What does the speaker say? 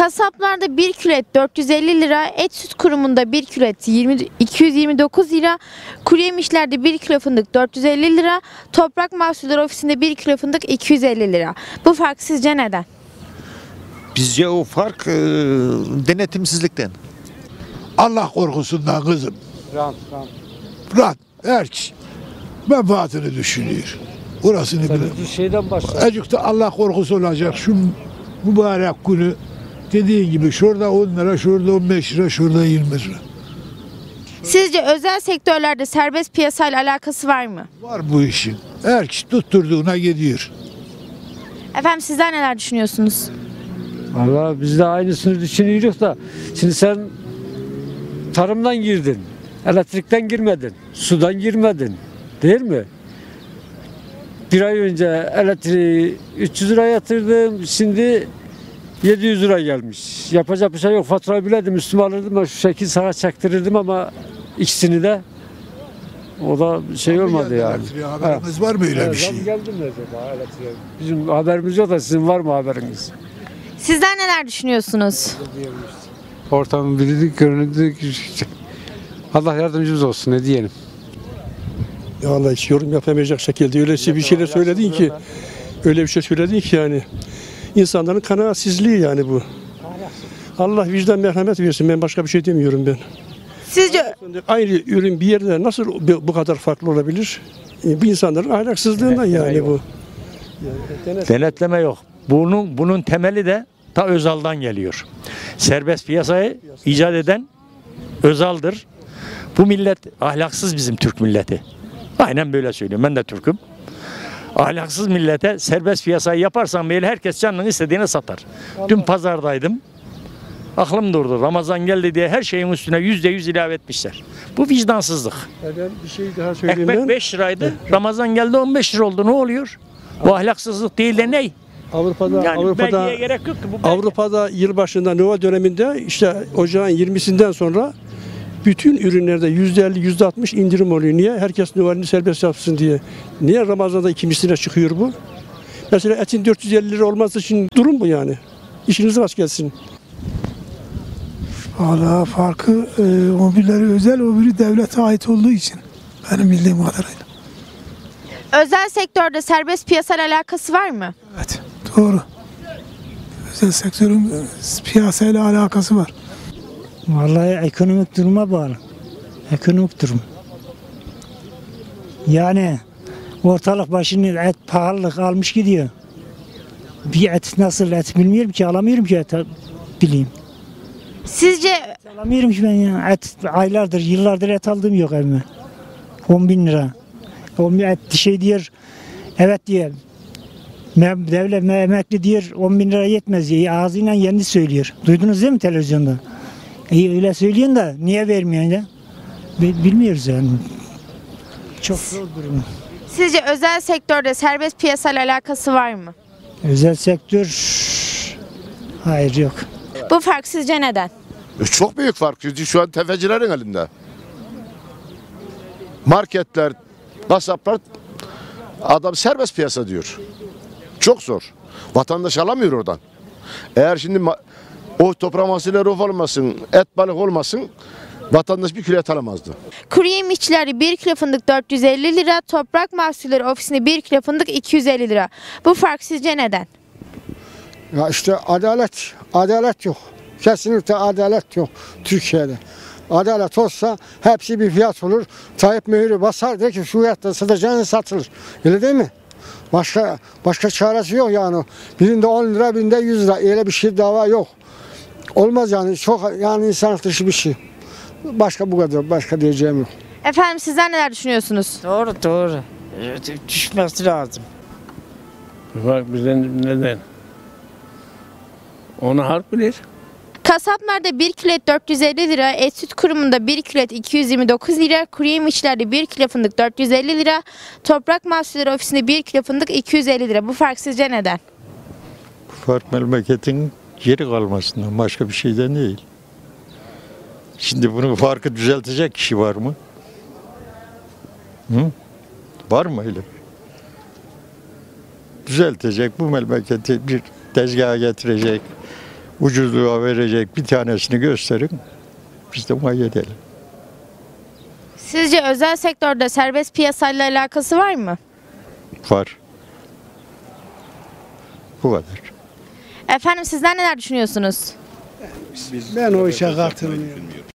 Kasaplarda 1 kilo et 450 lira, et süt kurumunda 1 kilo et 229 lira, kuru yemişlerde 1 kilo fındık 450 lira, toprak mahsulleri ofisinde 1 kilo fındık 250 lira. Bu fark sizce neden? Bizce o fark denetimsizlikten. Allah korkusundan kızım. Rant. Herkes menfaatini düşünüyor. Orasını bilir. Şeyden başla. Azıcık da Allah korkusu olacak şu mübarek günü. Dediğin gibi şurada 10 lira, şurada 15 lira, şurada 20 lira. Sizce özel sektörlerde serbest piyasayla alakası var mı? Var bu işin. Herkes tutturduğuna gidiyor. Efendim sizler neler düşünüyorsunuz? Valla biz de aynısını düşünüyoruz da şimdi sen tarımdan girdin, elektrikten girmedin, sudan girmedin değil mi? Bir ay önce elektriği 300 lira yatırdım, şimdi 700 lira gelmiş. Yapacak bir şey yok. Faturayı biledim, üstüme alırdım da şu şekil sağa çaktırırdım ama ikisini de o da şey olmadı yani. Haberiniz var mı öyle bir şey? Geldi mi acaba elektriğe? Bizim haberimiz yok da sizin var mı haberiniz? Sizler neler düşünüyorsunuz? Ortamın bildik, göründük. Allah yardımcımız olsun, ne diyelim. Ya vallahi hiç yorum yapamayacak şekilde öyle bir şeyler söyledin ki, öyle bir şey söyledin ki yani insanların kanaatsizliği yani bu. Allah vicdan merhamet versin, ben başka bir şey demiyorum ben. Sizce Aynı ürün bir yerde nasıl bu kadar farklı olabilir? Bu insanların ahlaksızlığından yani bu. Denetleme yok. Bunun temeli de ta Özal'dan geliyor. Serbest piyasayı icat eden Özal'dır. Bu millet ahlaksız, bizim Türk milleti. Aynen böyle söylüyorum. Ben de Türk'üm. Ahlaksız millete serbest piyasayı yaparsan böyle herkes canının istediğini satar. Dün pazardaydım. Aklım durdu. Ramazan geldi diye her şeyin üstüne %100 ilave etmişler. Bu vicdansızlık. Ben bir şey daha söyleyeyim. Ekmek 5 liraydı. Ramazan geldi 15 lira oldu. Ne oluyor? Bu ahlaksızlık değil de ne? Yani belgeye gerek yok ki. Bu belge. Avrupa'da yılbaşında Noel döneminde işte ocağın 20'sinden sonra bütün ürünlerde %50, %60 indirim oluyor. Niye? Herkes Noel'ini serbest yapsın diye. Niye Ramazan'da ikincisine çıkıyor bu? Mesela etin 450 lira olması için durum bu yani. İşiniz rast gelsin. Valla farkı o birileri özel, o biri devlete ait olduğu için benim bildiğim kadarıyla. özel sektörde serbest piyasayla alakası var mı? Evet, doğru. Özel sektörün piyasayla alakası var. Vallahi ekonomik duruma bağlı. Ekonomik durum. Yani ortalık başını et pahalılık almış gidiyor. Bir et nasıl et bilmiyorum ki, alamıyorum ki et bileyim. Sizce Alamıyorum ki ben ya. Et aylardır, yıllardır et aldığım yok evime. 10.000 lira. O et şey diyor, evet diyor. Devlet emekli diyor 10.000 lira yetmez diye ağzıyla kendi söylüyor. Duydunuz değil mi televizyonda? Öyle söyleyin de niye vermiyorsun ya? Bilmiyoruz yani. Çok zor durum. sizce özel sektörde serbest piyasayla alakası var mı? Özel sektör hayır yok. Bu fark sizce neden? Çok büyük fark. Çünkü şu an tefecilerin elinde. Marketler, kasaplar, adam serbest piyasa diyor. Çok zor. Vatandaş alamıyor oradan. Eğer şimdi o toprak mahsulleri olmasın, et balık olmasın, vatandaş bir kilo et alamazdı. Kuru yemişçilerde 1 kilo fındık 450 lira, toprak mahsulleri ofisinde 1 kilo fındık 250 lira. Bu fark sizce neden? Ya işte adalet yok. Kesinlikle adalet yok Türkiye'de. Adalet olsa hepsi bir fiyat olur. Tayyip mührü basar der ki şu fiyatta satacağını satılır. Öyle değil mi? Başka çaresi yok yani. Birinde 10 lira, birinde 100 lira. Öyle bir şey dava yok. Olmaz yani. Çok yani insanlık dışı bir şey. Başka bu kadar. Başka diyeceğim yok. Efendim sizler neler düşünüyorsunuz? Doğru. Düşmesi lazım. Bak bizden neden? Onu halk bilir. Kasaplarda 1 kilo et 450 lira, et süt kurumunda 1 kilo et 229 lira, kuru yemişçilerde 1 kilo fındık 450 lira, toprak mahsulleri ofisinde 1 kilo fındık 250 lira. Bu fark sizce neden? Fark memleketin geri kalmasından başka bir şeyden değil. Şimdi bunu farkı düzeltecek kişi var mı? Hı? Var mı öyle? Düzeltecek, bu memleketi bir tezgaha getirecek, ucuzluğa verecek bir tanesini gösterin. Biz de muayene edelim. Sizce özel sektörde serbest piyasayla alakası var mı? Var. Bu kadar. Efendim sizler neler düşünüyorsunuz? Ben o işe katılmıyorum.